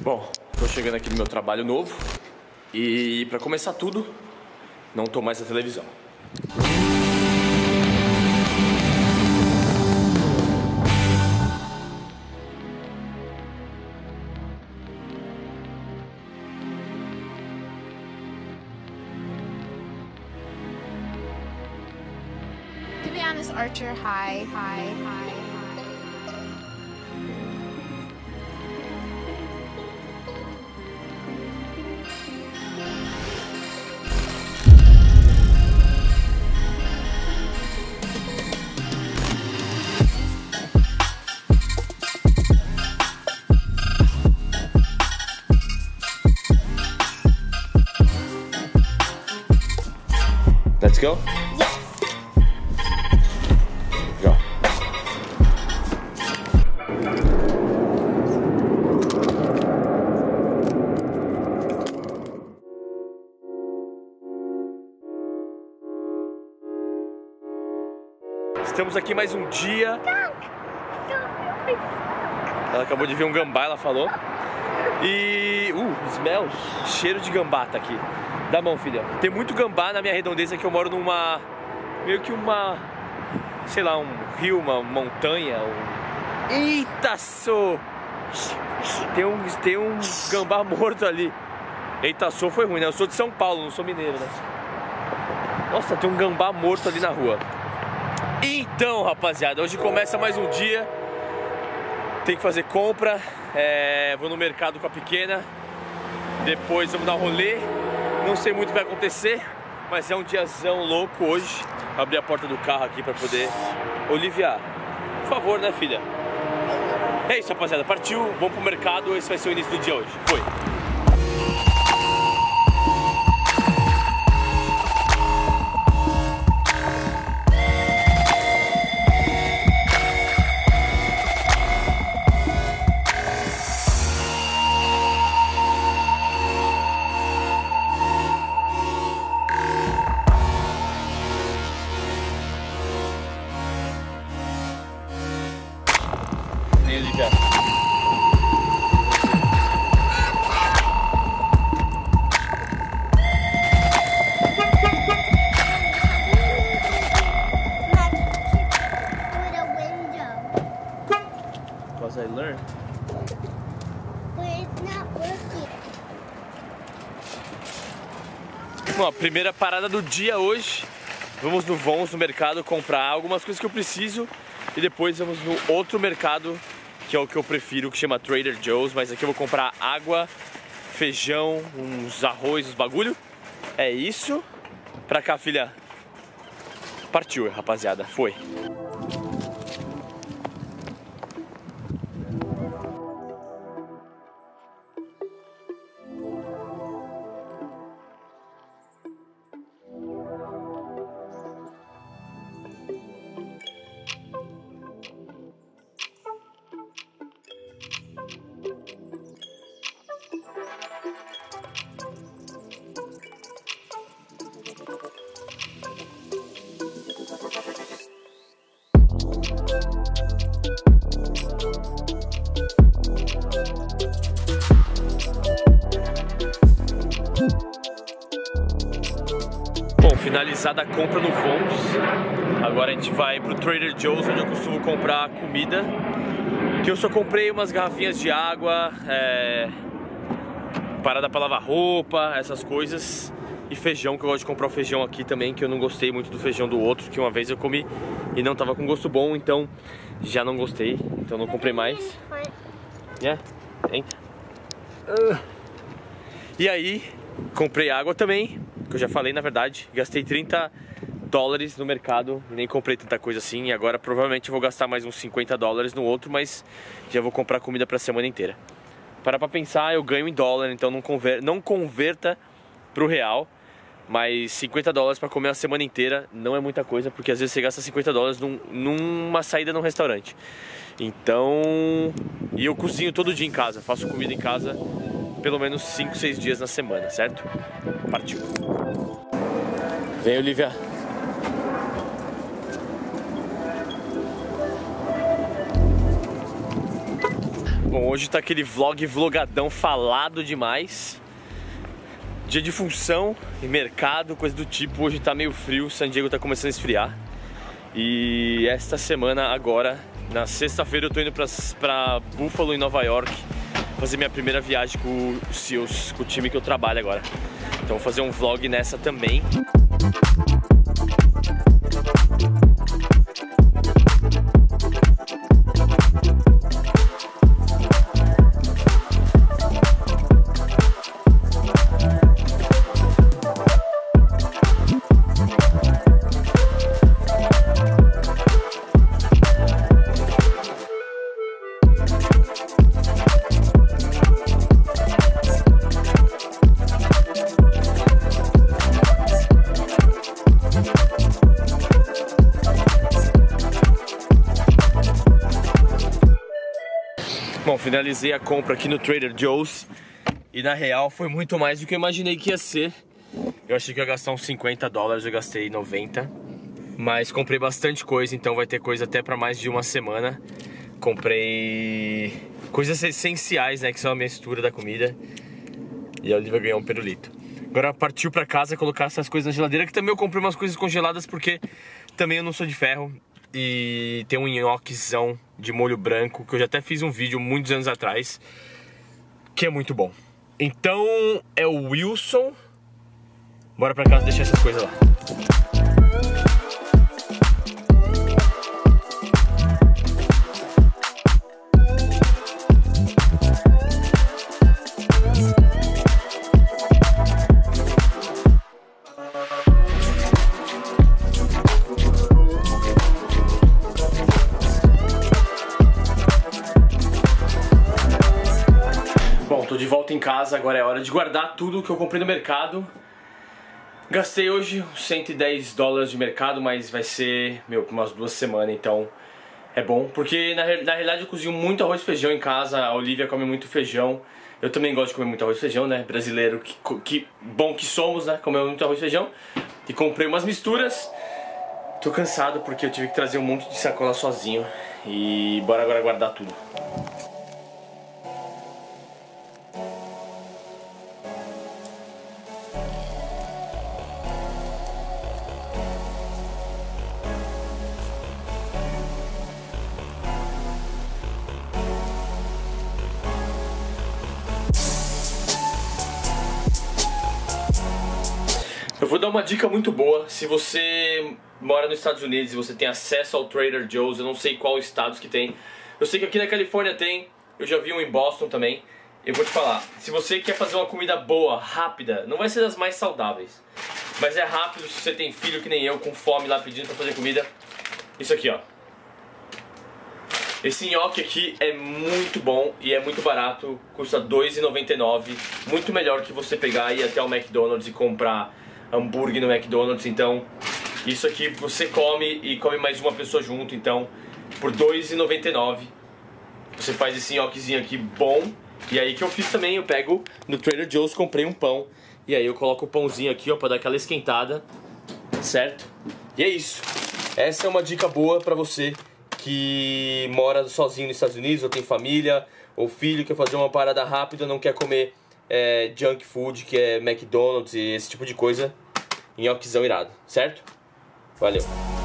Bom, tô chegando aqui no meu trabalho novo e pra começar tudo, não tô mais na televisão. To be honest, Archer, hi. Let's go? Yes. Go. Estamos aqui mais um dia. Ela acabou de ver um gambá, ela falou. E... smell, cheiro de gambá tá aqui. Dá a mão, filha. Tem muito gambá na minha redondeza, que eu moro numa... meio que uma... sei lá, um rio, uma montanha. Eita, sô! Tem um gambá morto ali. Eita, sô foi ruim, né? Eu sou de São Paulo, não sou mineiro, né? Nossa, tem um gambá morto ali na rua. Então, rapaziada, hoje começa mais um dia. Tem que fazer compra. Vou no mercado com a pequena. Depois vamos dar um rolê. Não sei muito o que vai acontecer, mas é um diazão louco hoje. Abrir a porta do carro aqui pra poder... Olivia, por favor, né, filha? É isso, rapaziada. Partiu, vamos pro mercado. Esse vai ser o início do dia hoje. Foi! Olivia. Because I learned. But it's not working. Bom, a primeira parada do dia hoje. Vamos no Vons, no mercado, comprar algumas coisas que eu preciso. E depois vamos no outro mercado, que é o que eu prefiro, que chama Trader Joe's. Mas aqui eu vou comprar água, feijão, uns arroz, uns bagulho. É isso. Pra cá, filha. Partiu, rapaziada. Foi. Bom, finalizada a compra no Vons, agora a gente vai pro Trader Joe's, onde eu costumo comprar comida. Que eu só comprei umas garrafinhas de água, parada pra lavar roupa, essas coisas. E feijão, que eu gosto de comprar o feijão aqui também, que eu não gostei muito do feijão do outro, que uma vez eu comi e não tava com gosto bom, então já não gostei, então não comprei mais. E aí, comprei água também, que eu já falei na verdade, gastei $30 no mercado, nem comprei tanta coisa assim, e agora provavelmente eu vou gastar mais uns $50 no outro, mas já vou comprar comida pra semana inteira. Para pra pensar, eu ganho em dólar, então não converta pro real, mas $50 pra comer a semana inteira não é muita coisa, porque às vezes você gasta $50 numa saída num restaurante. Então, e eu cozinho todo dia em casa, faço comida em casa pelo menos 5, 6 dias na semana, certo? Partiu. Vem, Olivia. Bom, hoje tá aquele vlogadão falado demais. Dia de função e mercado, coisa do tipo. Hoje tá meio frio, San Diego tá começando a esfriar. E esta semana agora, na sexta-feira, eu tô indo pra Buffalo, em Nova York, fazer minha primeira viagem com os SEALs, com o time que eu trabalho agora. Então vou fazer um vlog nessa também. Bom, finalizei a compra aqui no Trader Joe's e na real foi muito mais do que eu imaginei que ia ser. Eu achei que ia gastar uns 50 dólares, eu gastei 90. Mas comprei bastante coisa, então vai ter coisa até pra mais de uma semana. Comprei coisas essenciais, né, que são a mistura da comida. E a Olivia ganhou um pirulito. Agora partiu pra casa colocar essas coisas na geladeira, que também eu comprei umas coisas congeladas porque também eu não sou de ferro. E tem um nhoquezão de molho branco, que eu já até fiz um vídeo muitos anos atrás, que é muito bom. Então é o Wilson. Bora pra casa deixar essas coisas lá. Tô de volta em casa, agora é hora de guardar tudo que eu comprei no mercado. Gastei hoje uns 110 dólares de mercado, mas vai ser, por umas 2 semanas, então é bom. Porque na realidade eu cozinho muito arroz e feijão em casa, a Olivia come muito feijão. Eu também gosto de comer muito arroz e feijão, né? Brasileiro, que bom que somos, né? Comer muito arroz e feijão. E comprei umas misturas. Tô cansado porque eu tive que trazer um monte de sacola sozinho. E bora agora guardar tudo. Eu vou dar uma dica muito boa. Se você mora nos Estados Unidos e você tem acesso ao Trader Joe's, eu não sei qual estados que tem. Eu sei que aqui na Califórnia tem, eu já vi um em Boston também. Eu vou te falar, se você quer fazer uma comida boa, rápida, não vai ser das mais saudáveis, mas é rápido. Se você tem filho que nem eu, com fome lá pedindo pra fazer comida, isso aqui, ó. Esse nhoque aqui é muito bom e é muito barato, custa R$2,99. Muito melhor que você pegar e ir até o McDonald's e comprar hambúrguer no McDonald's. Então isso aqui você come e come mais uma pessoa junto. Então por R$2,99 você faz esse nhoquezinho aqui bom. E aí que eu fiz também, eu pego no Trader Joe's, comprei um pão e aí eu coloco o pãozinho aqui, ó, pra dar aquela esquentada, certo? E é isso. Essa é uma dica boa pra você que mora sozinho nos Estados Unidos, ou tem família, ou filho, quer fazer uma parada rápida, não quer comer junk food, que é McDonald's e esse tipo de coisa. Nhoquezão irado, certo? Valeu!